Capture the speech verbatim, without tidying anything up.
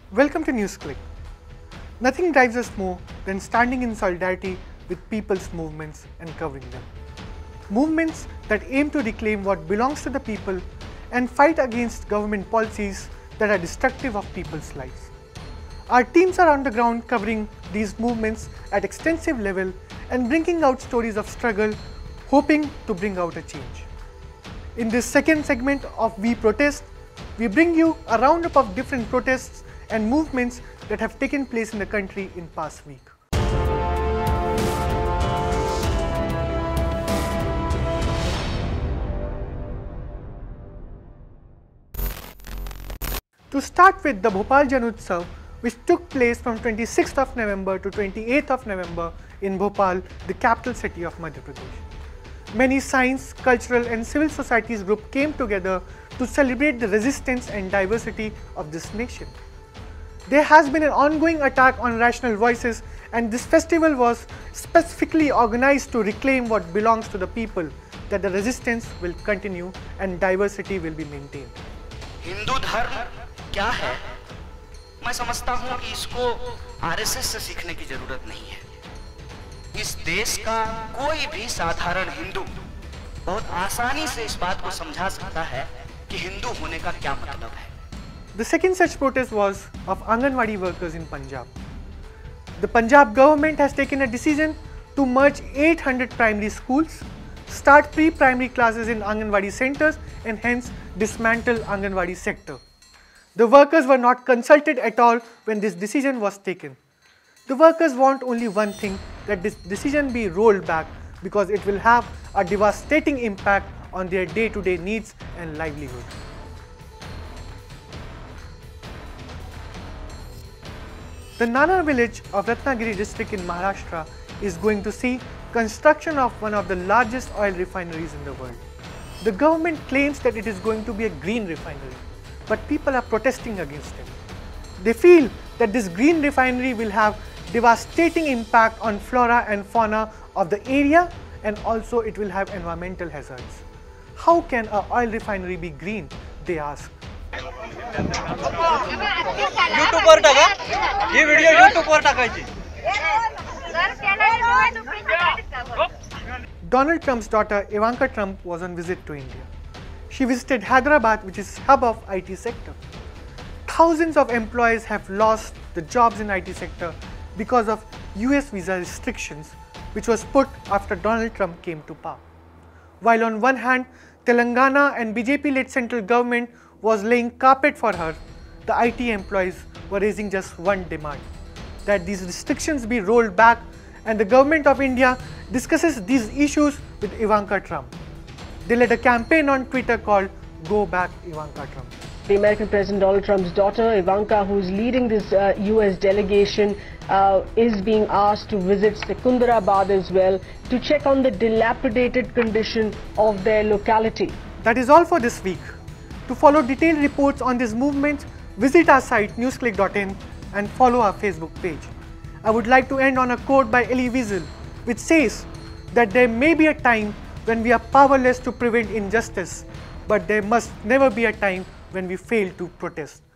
Welcome to Newsclick. Nothing drives us more than standing in solidarity with people's movements and covering them. Movements that aim to reclaim what belongs to the people and fight against government policies that are destructive of people's lives. Our teams are on the ground covering these movements at extensive level and bringing out stories of struggle, hoping to bring out a change. In this second segment of We Protest, we bring you a roundup of different protests and movements that have taken place in the country in past week. To start with the Bhopal Janotsav, which took place from twenty-sixth of November to twenty-eighth of November in Bhopal, the capital city of Madhya Pradesh. Many science, cultural and civil societies groups came together to celebrate the resistance and diversity of this nation. There has been an ongoing attack on rational voices, and this festival was specifically organized to reclaim what belongs to the people, that the resistance will continue and diversity will be maintained. Hindu धर्म क्या है? मैं समझता हूँ कि इसको R S S से सीखने की जरूरत नहीं है। इस देश का कोई भी साधारण हिंदू बहुत आसानी से इस बात को समझा सकता है कि हिंदू होने का क्या मतलब है। The second such protest was of Anganwadi workers in Punjab. The Punjab government has taken a decision to merge eight hundred primary schools, start pre-primary classes in Anganwadi centers and hence dismantle Anganwadi sector. The workers were not consulted at all when this decision was taken. The workers want only one thing, that this decision be rolled back because it will have a devastating impact on their day-to-day needs and livelihood. The Nana village of Ratnagiri district in Maharashtra is going to see construction of one of the largest oil refineries in the world. The government claims that it is going to be a green refinery, but people are protesting against it. They feel that this green refinery will have devastating impact on flora and fauna of the area, and also it will have environmental hazards. How can an oil refinery be green? They ask. यूट्यूबवर टाका ही video यूट्यूबवर टाकायची. Donald Trump's daughter Ivanka Trump was on visit to India. She visited Hyderabad, which is hub of I T sector. Thousands of employees have lost the jobs in I T sector because of U S visa restrictions, which was put after Donald Trump came to power. While on one hand, Telangana and B J P-led central government was laying carpet for her, the I T employees were raising just one demand, that these restrictions be rolled back, and the government of India discusses these issues with Ivanka Trump. They led a campaign on Twitter called Go Back Ivanka Trump. The American President Donald Trump's daughter Ivanka, who is leading this uh, U S delegation, uh, is being asked to visit Secunderabad as well to check on the dilapidated condition of their locality. That is all for this week. To follow detailed reports on this movement, visit our site newsclick dot in and follow our Facebook page. I would like to end on a quote by Elie Wiesel, which says that there may be a time when we are powerless to prevent injustice, but there must never be a time when we fail to protest.